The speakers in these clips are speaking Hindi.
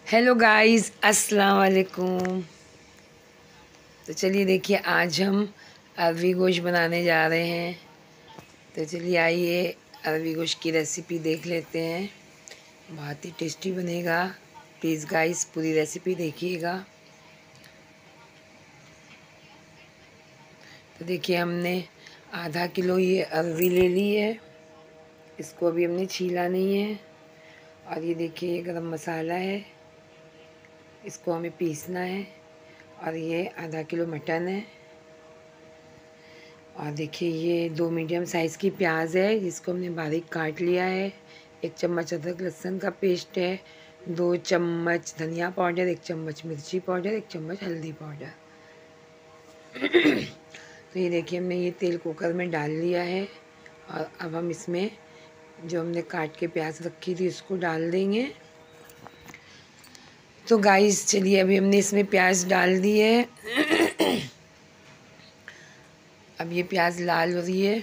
हेलो गाइस, अस्सलाम वालेकुम। तो चलिए देखिए, आज हम अरवी गोश्त बनाने जा रहे हैं। तो चलिए आइए अरवी गोश्त की रेसिपी देख लेते हैं। बहुत ही टेस्टी बनेगा। प्लीज़ गाइस पूरी रेसिपी देखिएगा। तो देखिए, हमने आधा किलो ये अरवी ले ली है। इसको अभी हमने छीला नहीं है। और ये देखिए, ये गरम मसाला है, इसको हमें पीसना है। और ये आधा किलो मटन है। और देखिए, ये 2 मीडियम साइज़ की प्याज है, जिसको हमने बारीक काट लिया है। 1 चम्मच अदरक लहसुन का पेस्ट है। 2 चम्मच धनिया पाउडर, 1 चम्मच मिर्ची पाउडर, 1 चम्मच हल्दी पाउडर। तो ये देखिए, हमने ये तेल कुकर में डाल लिया है। और अब हम इसमें जो हमने काट के प्याज रखी थी उसको डाल देंगे। तो गाइस चलिए, अभी हमने इसमें प्याज डाल दी है। अब ये प्याज लाल हो रही है।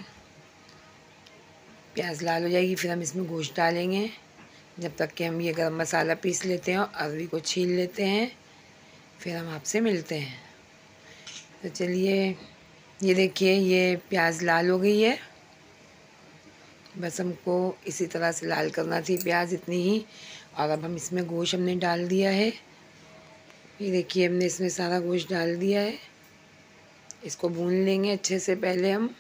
प्याज लाल हो जाएगी, फिर हम इसमें गोश्त डालेंगे। जब तक कि हम ये गरम मसाला पीस लेते हैं और अरवी को छील लेते हैं, फिर हम आपसे मिलते हैं। तो चलिए, ये देखिए, ये प्याज लाल हो गई है। बस हमको इसी तरह से लाल करना थी प्याज, इतनी ही। और अब हम इसमें गोश्त हमने डाल दिया है। ये देखिए, हमने इसमें सारा गोश्त डाल दिया है। इसको भून लेंगे अच्छे से। पहले हम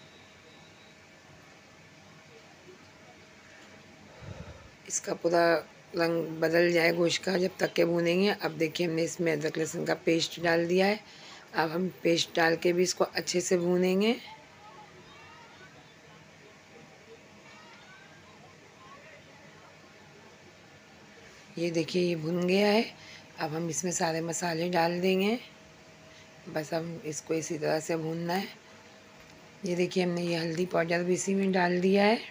इसका पूरा रंग बदल जाए गोश्त का, जब तक के भूनेंगे। अब देखिए, हमने इसमें अदरक लहसुन का पेस्ट डाल दिया है। अब हम पेस्ट डाल के भी इसको अच्छे से भूनेंगे। ये देखिए, ये भुन गया है। अब हम इसमें सारे मसाले डाल देंगे। बस हम इसको इसी तरह से भूनना है। ये देखिए, हमने ये हल्दी पाउडर भी इसी में डाल दिया है,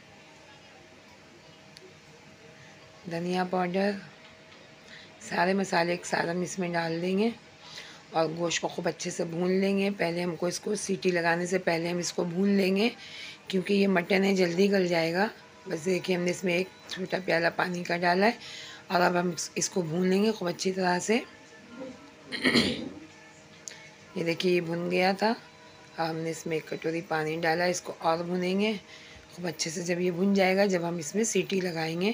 धनिया पाउडर, सारे मसाले एक साथ हम इसमें डाल देंगे। और गोश्त को खूब अच्छे से भून लेंगे। पहले हमको इसको सीटी लगाने से पहले हम इसको भून लेंगे, क्योंकि ये मटन है, जल्दी गल जाएगा। बस देखिए, हमने इसमें 1 छोटा प्याला पानी का डाला है। और अब हम इसको भून लेंगे खूब अच्छी तरह से। ये देखिए, ये भुन गया था। अब हमने इसमें 1 कटोरी पानी डाला, इसको और भुनेंगे खूब अच्छे से। जब ये भुन जाएगा, जब हम इसमें सीटी लगाएंगे।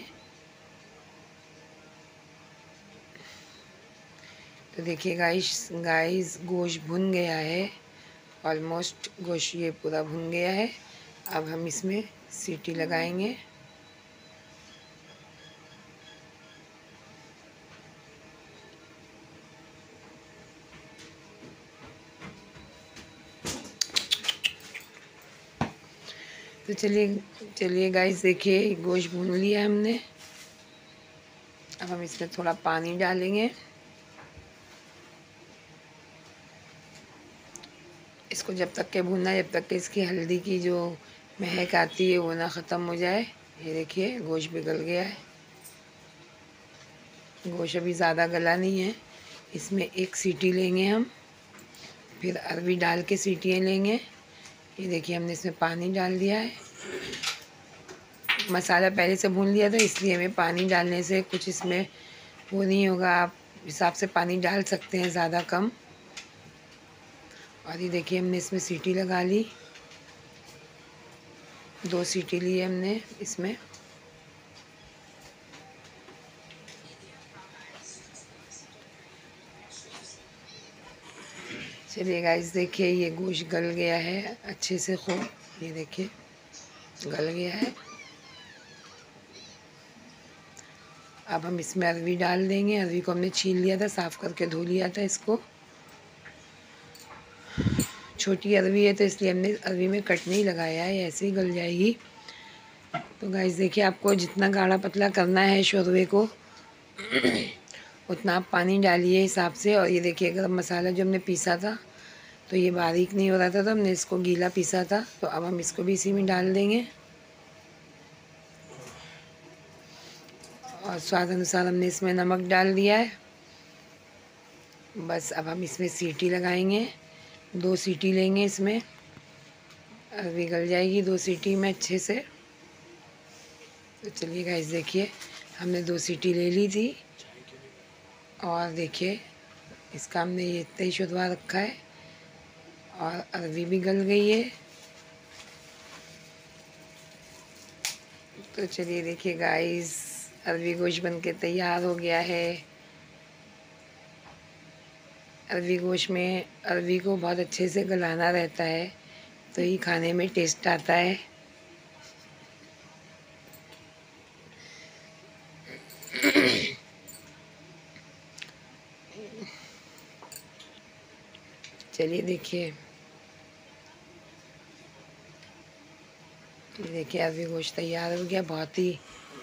तो देखिए गाइस गोश्त भुन गया है। ऑलमोस्ट गोश्त ये पूरा भुन गया है। अब हम इसमें सीटी लगाएंगे। तो चलिए गाइस, देखिए गोश्त भून लिया हमने। अब हम इसमें थोड़ा पानी डालेंगे। इसको जब तक के भूनना है, जब तक कि इसकी हल्दी की जो महक आती है वो ना ख़त्म हो जाए। ये देखिए, गोश्त भी गल गया है। गोश्त अभी ज़्यादा गला नहीं है। इसमें 1 सीटी लेंगे हम, फिर अरवी डाल के सीटियाँ लेंगे। ये देखिए, हमने इसमें पानी डाल दिया है। मसाला पहले से भून लिया था, इसलिए हमें पानी डालने से कुछ इसमें वो नहीं होगा। आप हिसाब से पानी डाल सकते हैं, ज़्यादा कम। और ये देखिए, हमने इसमें सीटी लगा ली। 2 सीटी ली हमने इसमें। चलिए गाइस, देखिए ये गोश्त गल गया है अच्छे से खूब। ये देखिए, गल गया है। अब हम इसमें अरवी डाल देंगे। अरवी को हमने छील लिया था, साफ़ करके धो लिया था इसको। छोटी अरवी है तो इसलिए हमने अरवी में कट नहीं लगाया है, ऐसे ही गल जाएगी। तो गाइस देखिए, आपको जितना गाढ़ा पतला करना है शोरबे को, उतना आप पानी डालिए हिसाब से। और ये देखिए, गरम मसाला जो हमने पीसा था, तो ये बारीक नहीं हो रहा था, तो हमने इसको गीला पीसा था। तो अब हम इसको भी इसी में डाल देंगे। और स्वाद अनुसार हमने इसमें नमक डाल दिया है। बस अब हम इसमें सीटी लगाएंगे। 2 सीटी लेंगे इसमें। अरवी गल जाएगी 2 सीटी में अच्छे से। तो चलिए गाइस, देखिए हमने 2 सीटी ले ली थी। और देखिए इसका हमने ये इतना ही शुद्धवा रखा है और अरवी भी गल गई है। तो चलिए देखिए गाइस, अरवी गोश्त बनके तैयार हो गया है। अरवी गोश्त में अरवी को बहुत अच्छे से गलाना रहता है तो ही खाने में टेस्ट आता है। चलिए देखिए, ये देखिए अरवी गोश्त तैयार हो गया। बहुत ही,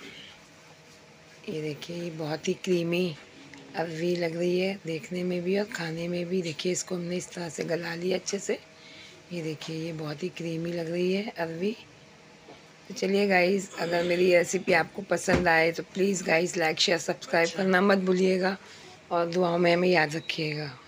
ये देखिए ये बहुत ही क्रीमी अरवी लग रही है देखने में भी और खाने में भी। देखिए इसको हमने इस तरह से गला लिया अच्छे से। ये देखिए ये बहुत ही क्रीमी लग रही है अरवी। तो चलिए गाइस, अगर मेरी रेसिपी आपको पसंद आए तो please guys like share subscribe करना मत भूलिएगा और दुआओं में हमें याद रखिएगा।